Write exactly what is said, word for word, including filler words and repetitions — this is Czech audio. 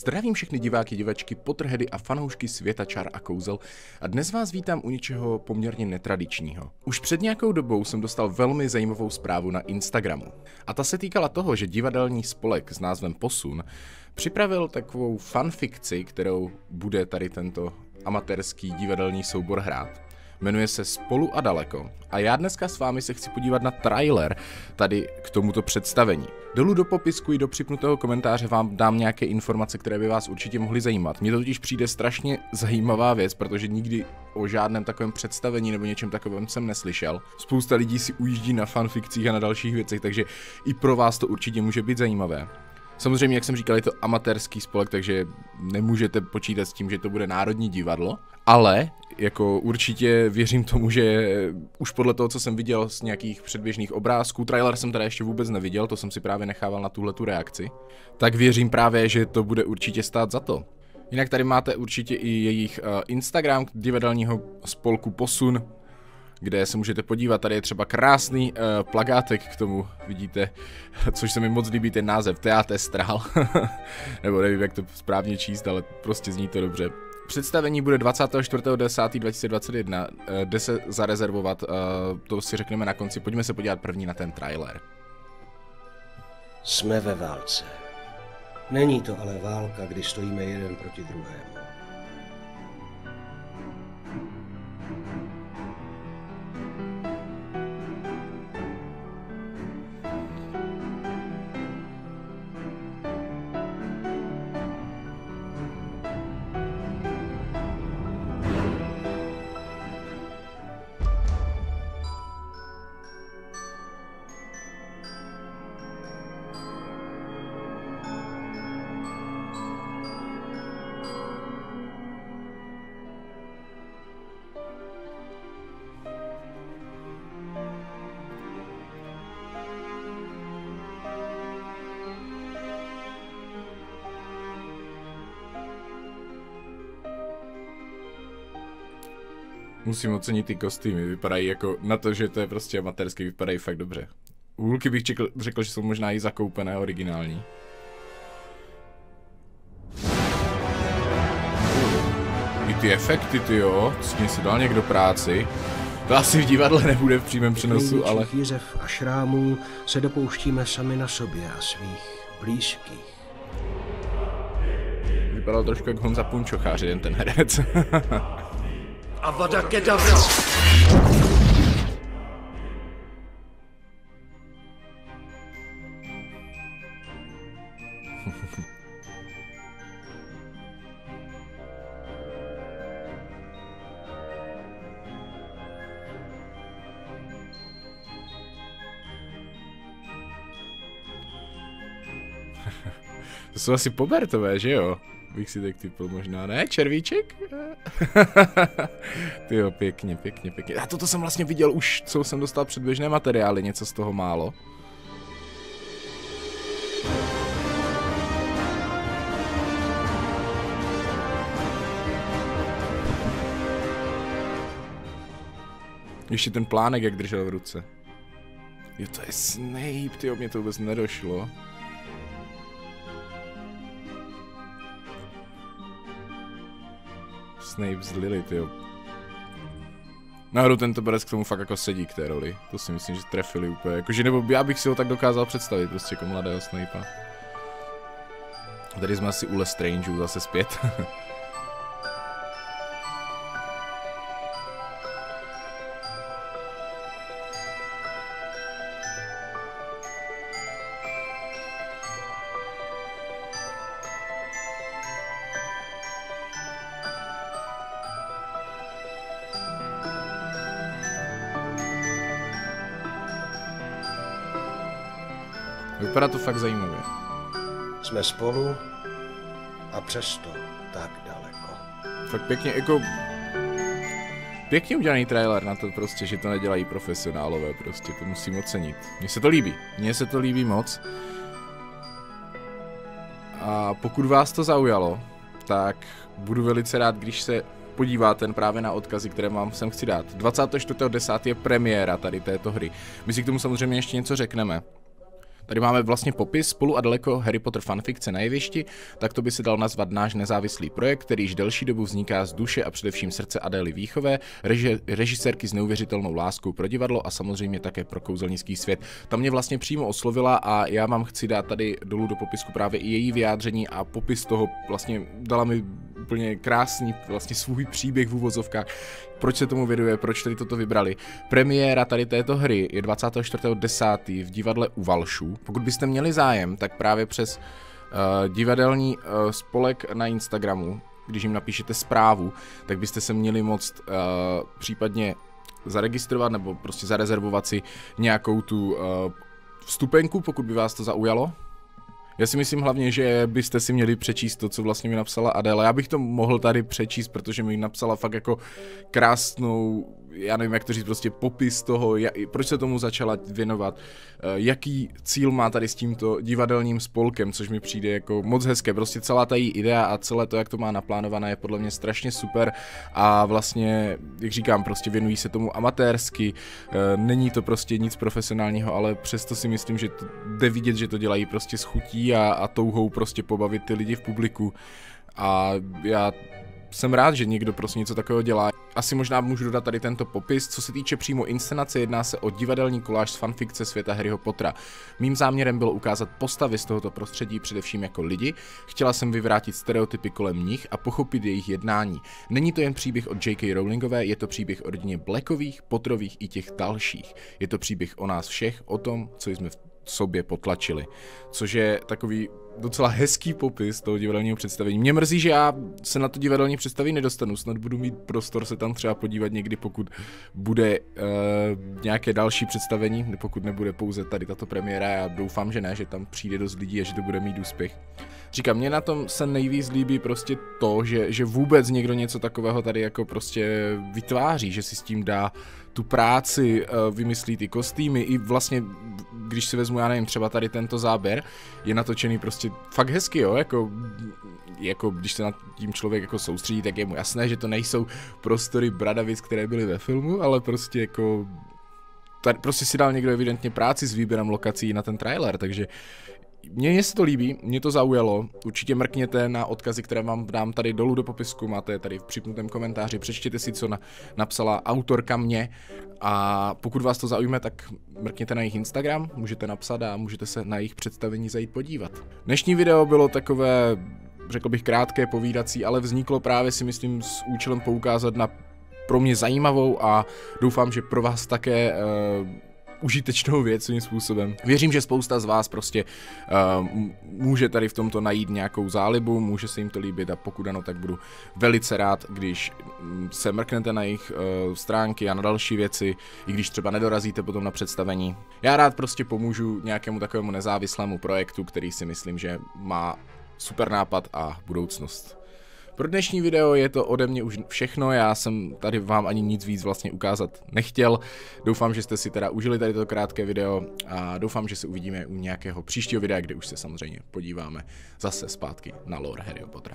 Zdravím všechny diváky, divačky, potrhedy a fanoušky světa čar a kouzel a dnes vás vítám u něčeho poměrně netradičního. Už před nějakou dobou jsem dostal velmi zajímavou zprávu na Instagramu. A ta se týkala toho, že divadelní spolek s názvem Posun připravil takovou fanfikci, kterou bude tady tento amatérský divadelní soubor hrát. Jmenuje se Spolu a daleko a já dneska s vámi se chci podívat na trailer tady k tomuto představení. Dolů do popisku i do připnutého komentáře vám dám nějaké informace, které by vás určitě mohly zajímat. Mně to totiž přijde strašně zajímavá věc, protože nikdy o žádném takovém představení nebo něčem takovém jsem neslyšel. Spousta lidí si ujíždí na fanfikcích a na dalších věcech, takže i pro vás to určitě může být zajímavé. Samozřejmě, jak jsem říkal, je to amatérský spolek, takže nemůžete počítat s tím, že to bude Národní divadlo, ale jako určitě věřím tomu, že už podle toho, co jsem viděl z nějakých předběžných obrázků, trailer jsem teda ještě vůbec neviděl, to jsem si právě nechával na tuhletu reakci, tak věřím právě, že to bude určitě stát za to. Jinak tady máte určitě i jejich uh, Instagram divadelního spolku Posun, kde se můžete podívat, tady je třeba krásný uh, plakátek k tomu, vidíte, což se mi moc líbí ten název, Teáte Strál, nebo nevím, jak to správně číst, ale prostě zní to dobře. Představení bude dvacátého čtvrtého desátého dva tisíce dvacet jedna, uh, jde se zarezervovat, uh, to si řekneme na konci, pojďme se podívat první na ten trailer. Jsme ve válce. Není to ale válka, kdy stojíme jeden proti druhému. Musím ocenit ty kostýmy, vypadají jako, na to, že to je prostě amatérský, vypadají fakt dobře. Hůlky bych řekl, řekl, že jsou možná i zakoupené, originální. I ty efekty, ty jo, s tím si dal někdo práci. To asi v divadle nebude v přímém přenosu, ale... Jízev a šrámů se dopouštíme sami na sobě a svých blízkých. Vypadal trošku jak Honza Punčochář, jeden ten herec. Avada Kedavra! To jsou asi pobertové, že jo? Bych si tak typl možná, ne? Červíček? Tyjo, pěkně, pěkně, pěkně. A toto jsem vlastně viděl už, co jsem dostal předběžné materiály, něco z toho málo. Ještě ten plánek, jak držel v ruce. Jo, to je Snape, tyjo, mě to vůbec nedošlo. Snape z Lily, tyjo. Nahoru tento borec k tomu fakt jako sedí k té roli. To si myslím, že trefili úplně. Jakože, nebo já bych si ho tak dokázal představit, prostě jako mladého Snapea. Tady jsme asi u Lestrangeů zase zpět. Vypadá to fakt zajímavě. Jsme spolu a přesto tak daleko. Fakt pěkně, jako... Pěkně udělaný trailer na to prostě, že to nedělají profesionálové, prostě to musím ocenit. Mně se to líbí, mně se to líbí moc. A pokud vás to zaujalo, tak budu velice rád, když se podíváte právě na odkazy, které vám sem chci dát. dvacátého čtvrtého desátého je premiéra tady této hry. My si k tomu samozřejmě ještě něco řekneme. Tady máme vlastně popis Spolu a daleko Harry Potter fanfikce na jevišti, tak to by se dal nazvat náš nezávislý projekt, který již delší dobu vzniká z duše a především srdce Adély Víchové, reži- režisérky s neuvěřitelnou láskou pro divadlo a samozřejmě také pro kouzelnický svět. Ta mě vlastně přímo oslovila a já vám chci dát tady dolů do popisku právě i její vyjádření a popis toho, vlastně dala mi úplně krásný vlastně svůj příběh v uvozovkách, proč se tomu věnuje, proč tady toto vybrali. Premiéra tady této hry je dvacátého čtvrtého desátého v divadle U Valšů. Pokud byste měli zájem, tak právě přes uh, divadelní uh, spolek na Instagramu, když jim napíšete zprávu, tak byste se měli moct uh, případně zaregistrovat nebo prostě zarezervovat si nějakou tu uh, vstupenku, pokud by vás to zaujalo. Já si myslím hlavně, že byste si měli přečíst to, co vlastně mi napsala Adéla. Já bych to mohl tady přečíst, protože mi napsala fakt jako krásnou, já nevím, jak to říct, prostě popis toho, jak, proč se tomu začala věnovat, jaký cíl má tady s tímto divadelním spolkem, což mi přijde jako moc hezké. Prostě celá ta její idea a celé to, jak to má naplánované, je podle mě strašně super a vlastně, jak říkám, prostě věnují se tomu amatérsky, není to prostě nic profesionálního, ale přesto si myslím, že to jde vidět, že to dělají prostě s chutí a, a touhou prostě pobavit ty lidi v publiku a já jsem rád, že někdo prostě něco takového dělá. Asi možná můžu dodat tady tento popis. Co se týče přímo inscenace, jedná se o divadelní koláž z fanfikce světa Harryho Pottera. Mým záměrem bylo ukázat postavy z tohoto prostředí především jako lidi. Chtěla jsem vyvrátit stereotypy kolem nich a pochopit jejich jednání. Není to jen příběh od J K Rowlingové, je to příběh o rodině Blackových, Potterových i těch dalších. Je to příběh o nás všech, o tom, co jsme v sobě potlačili. Což je takový docela hezký popis toho divadelního představení. Mě mrzí, že já se na to divadelní představení nedostanu, snad budu mít prostor se tam třeba podívat někdy, pokud bude uh, nějaké další představení, pokud nebude pouze tady tato premiéra, já doufám, že ne, že tam přijde dost lidí a že to bude mít úspěch. Říkám, mně na tom se nejvíc líbí prostě to, že, že vůbec někdo něco takového tady jako prostě vytváří, že si s tím dá tu práci, vymyslí ty kostýmy i vlastně, když si vezmu, já nevím, třeba tady tento záběr, je natočený prostě fakt hezky, jo, jako, jako když se nad tím člověk jako soustředí, tak je mu jasné, že to nejsou prostory Bradavic, které byly ve filmu, ale prostě jako, tady prostě si dal někdo evidentně práci s výběrem lokací na ten trailer, takže mně se to líbí, mě to zaujalo, určitě mrkněte na odkazy, které vám dám tady dolů do popisku, máte je tady v připnutém komentáři, přečtěte si, co na, napsala autorka mě a pokud vás to zaujme, tak mrkněte na jejich Instagram, můžete napsat a můžete se na jejich představení zajít podívat. Dnešní video bylo takové, řekl bych, krátké, povídací, ale vzniklo právě si myslím s účelem poukázat na pro mě zajímavou a doufám, že pro vás také uh, užitečnou věc svým způsobem. Věřím, že spousta z vás prostě uh, může tady v tomto najít nějakou zálibu, může se jim to líbit a pokud ano, tak budu velice rád, když se mrknete na jejich uh, stránky a na další věci, i když třeba nedorazíte potom na představení. Já rád prostě pomůžu nějakému takovému nezávislému projektu, který si myslím, že má super nápad a budoucnost. Pro dnešní video je to ode mě už všechno, já jsem tady vám ani nic víc vlastně ukázat nechtěl. Doufám, že jste si teda užili tady to krátké video a doufám, že se uvidíme u nějakého příštího videa, kde už se samozřejmě podíváme zase zpátky na lore Harryho Pottera.